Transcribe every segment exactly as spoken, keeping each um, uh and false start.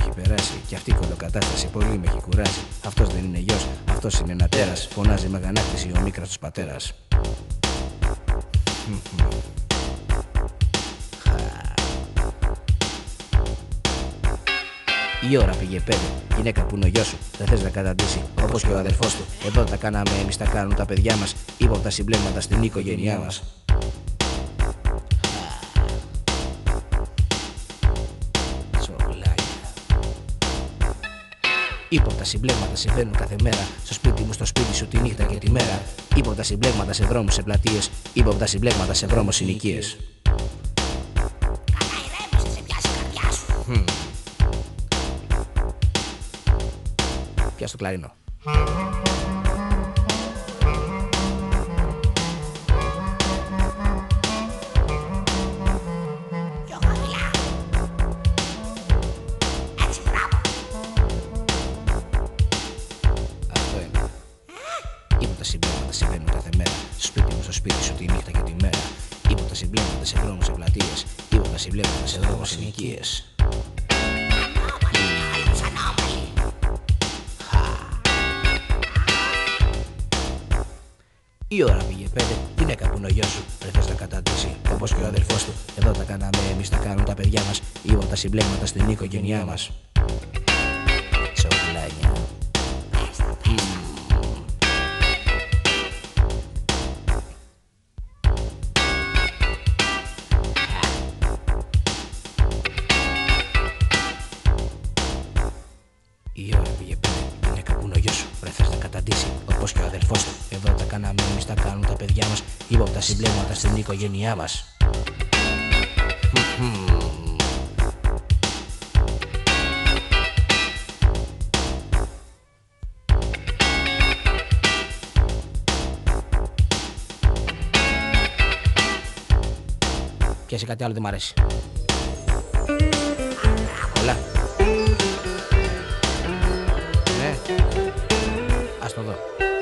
έχει περάσει. Κι αυτή η κολοκατάσταση πολύ με έχει κουράσει. Αυτός δεν είναι γιος, αυτός είναι ένα τέρας. Φωνάζει με αγανάκτηση ο μίκρας τους πατέρας. Η ώρα πήγε πέντε, γυναίκα που είναι ο γιος σου, δεν θες να καταντήσει όπως και ο αδερφός του. Εδώ τα κάναμε εμείς, τα κάνουν τα παιδιά μας. Είπαμε τα συμπλέγματα στην οικογένειά μας. Είπαμε τα συμπλέγματα συμβαίνουν κάθε μέρα. Στο σπίτι μου, στο σπίτι σου, τη νύχτα και τη μέρα. Είπαμε τα συμπλέγματα σε δρόμους, σε πλατείες. Είπαμε τα συμπλέγματα σε δρόμους, συνοικίες. Καλά ηρέμησε, σε πιάσει η καρδιά σου. Πιάσ' το κλαρίνο. Πιο χαμηλά. Έτσι, μπράβο. Αυτό είναι. Είπαμε τα συμπλέγματα συμβαίνουν κάθε μέρα. Στο σπίτι μου, στο σπίτι σου, τη νύχτα και τη μέρα. Είπαμε τα συμπλέγματα σε δρόμους, σε πλατείες. Είπαμε τα συμπλέγματα σε δρόμους, συνοικίες. Η ώρα πήγε πέντε, γυναίκα που είναι ο γιος σου, δεν θες να καταντήσει όπως και ο αδερφός του. Εδώ τα κάναμε εμείς, τα κάνουν τα παιδιά μας. Είπαμε τα συμπλέγματα στην οικογένειά μας. Τσοκλάνια. Η ώρα πήγε πέντε, γυναίκα που είναι ο γιος σου, δεν θες να καταντήσει όπως και ο αδερφός του. Εδώ τα κάναμε εμείς, τα κάνουν τα παιδιά μας. Είπαμε τα συμπλέγματα στην οικογένειά μας. Πιάσε κάτι άλλο, δεν μ' αρέσει. Έλα. Ναι. Ας το δω.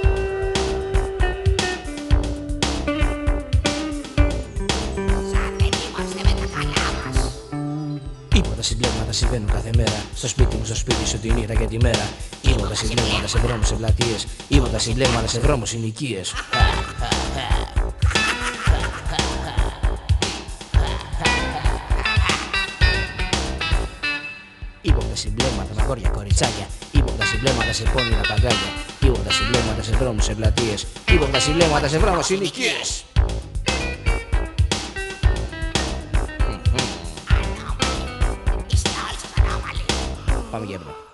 Σαν δεν είμαστε με τα καλά μας. Είπαμε τα συμπλέγματα συμβαίνουν κάθε μέρα. Στο σπίτι μου, στο σπίτι σου, τη νύχτα και τη μέρα. Είπαμε τα συμπλέγματα σε δρόμους, σε πλατείες. Είπαμε τα συμπλέγματα σε δρόμους, συνοικίες. Είπαμε τα συμπλέγματα με αγόρια κοριτσάκια. Είπαμε τα συμπλέγματα σε πόνιρα παγκάκια. Είπαμε τα συμπλέγματα σε δρόμους, σε πλατείες. Είπαμε τα συμπλέγματα σε δρόμους, συνοικίες. Ανώμαλοι. Είστε όλοι σας ανώμαλοι. Πάμε για ύπνο.